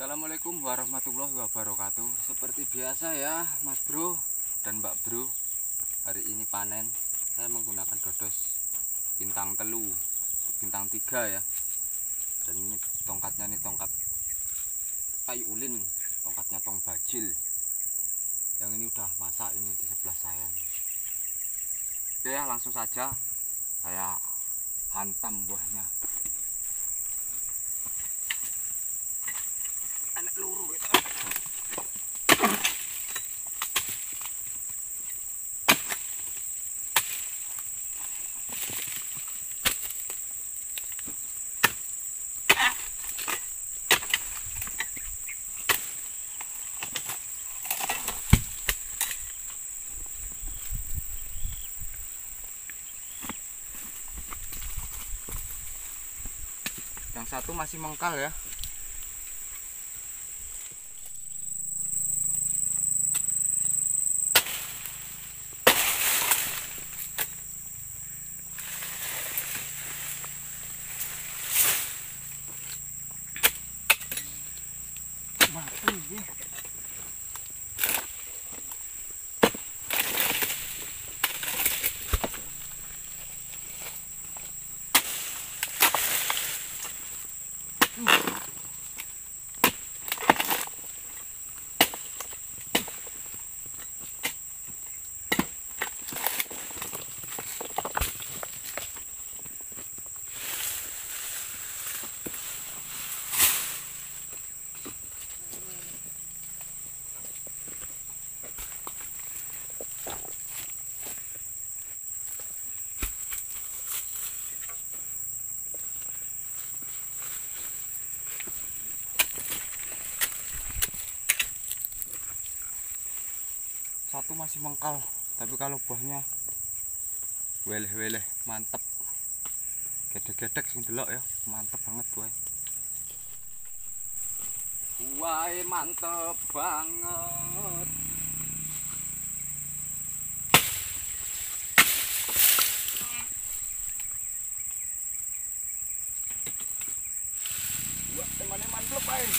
Assalamualaikum warahmatullahi wabarakatuh. Seperti biasa ya Mas Bro dan Mbak Bro, hari ini panen saya menggunakan dodos bintang telu, bintang 3 ya. Dan ini tongkatnya, ini tongkat kayu ulin, tongkatnya tong bajil. Yang ini udah masak ini di sebelah saya. Oke ya, langsung saja saya hantam buahnya. Anak luru itu. Yang satu masih mengkal ya. Mati ya. Satu masih mengkal, tapi kalau buahnya weleh-weleh, mantep. Gedek-gedek sing delok ya, mantep banget buah. Buah mantep banget. Buah temannya mantep aja.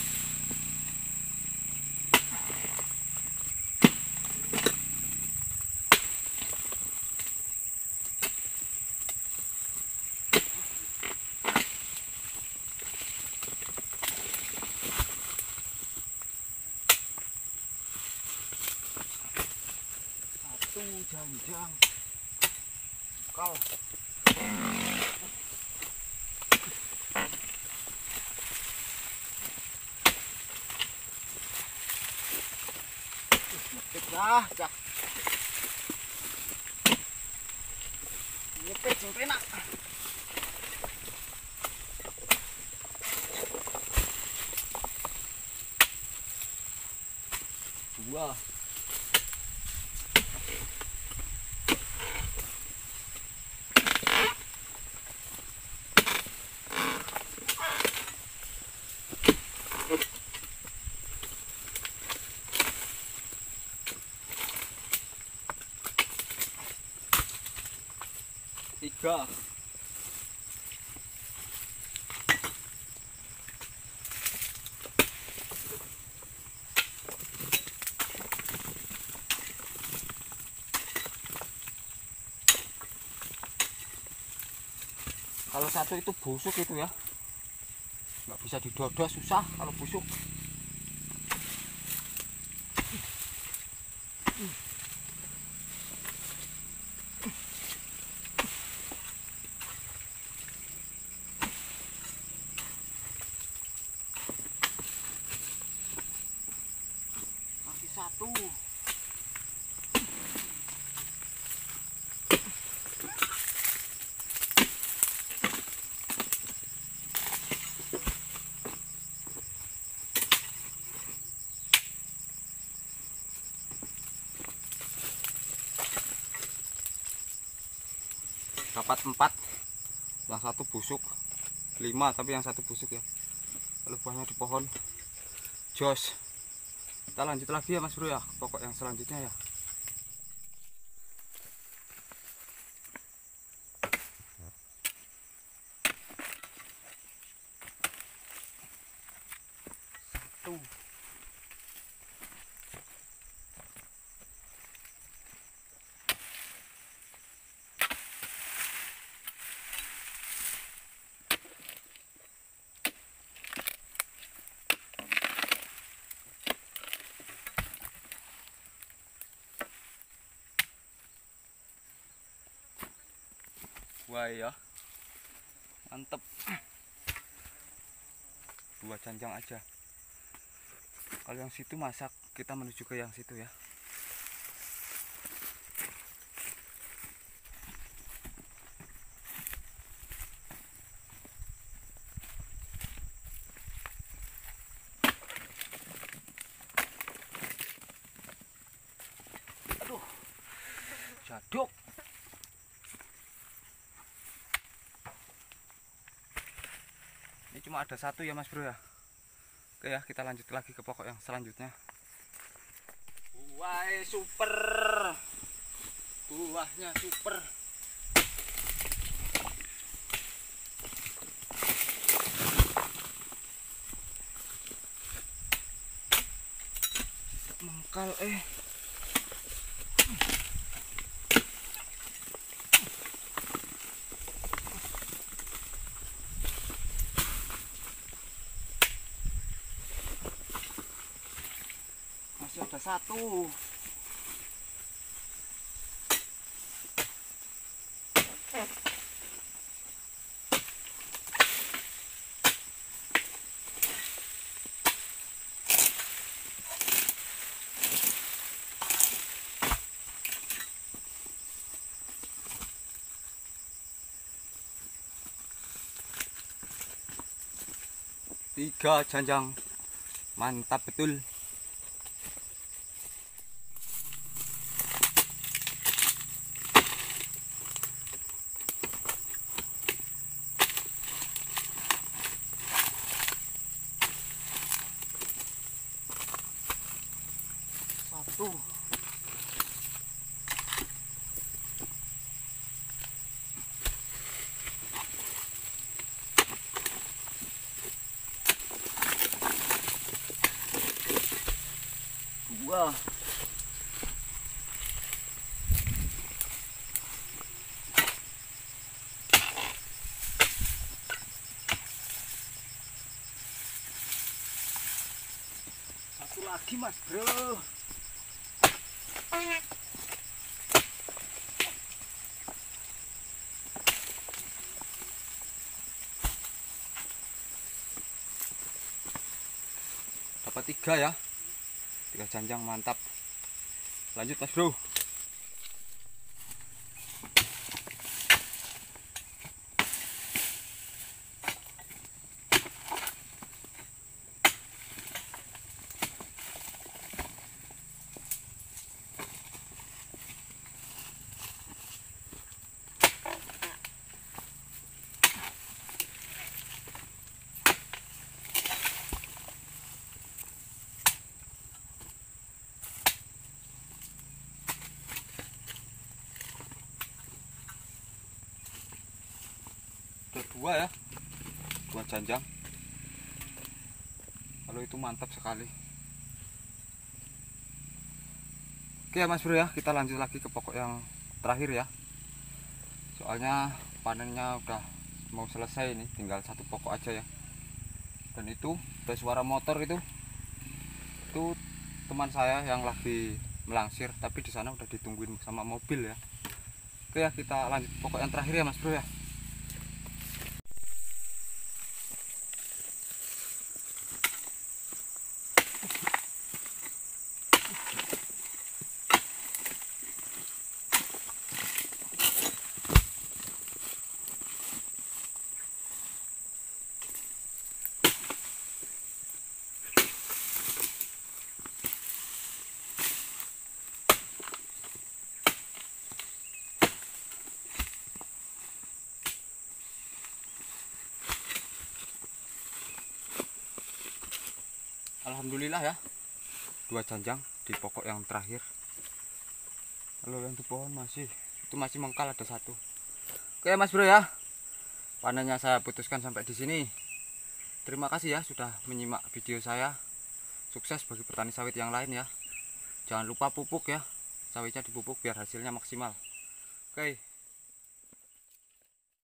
Janjang kal nyepit dah cak nyepit sing penak. Buah tiga. Kalau satu itu busuk itu ya, nggak bisa didodos, susah kalau busuk. Masih satu. Dapat 4, yang satu busuk 5, tapi yang satu busuk ya. Kalau buahnya di pohon jos. Kita lanjut lagi ya Mas Bro ya, pokok yang selanjutnya ya. satu. Wah ya, mantep. 2 janjang aja. Kalau yang situ masak, kita menuju ke yang situ ya. Aduh, jaduk. Ini cuma ada satu ya Mas Bro ya. Oke ya, kita lanjut lagi ke pokok yang selanjutnya. Wah, super. Buahnya super. Mengkal masih ada satu. Tiga janjang, mantap betul. Satu. Dua. Satu lagi Mas Bro. Dapat 3 ya. 3 janjang, mantap. Lanjut Mas Bro. Ada 2 ya, 2 janjang. Kalau itu mantap sekali. Oke ya Mas Bro ya, kita lanjut lagi ke pokok yang terakhir ya. Soalnya panennya udah mau selesai ini, tinggal satu pokok aja ya. Dan itu ada suara motor itu teman saya yang lagi melangsir, tapi di sana udah ditungguin sama mobil ya. Oke ya, kita lanjut pokok yang terakhir ya Mas Bro ya. Alhamdulillah ya, 2 janjang di pokok yang terakhir. Kalau yang di pohon itu masih mengkal, ada 1. Oke Mas Bro ya, panennya saya putuskan sampai di sini. Terima kasih ya sudah menyimak video saya. Sukses bagi petani sawit yang lain ya. Jangan lupa pupuk ya, sawitnya dipupuk biar hasilnya maksimal. Oke.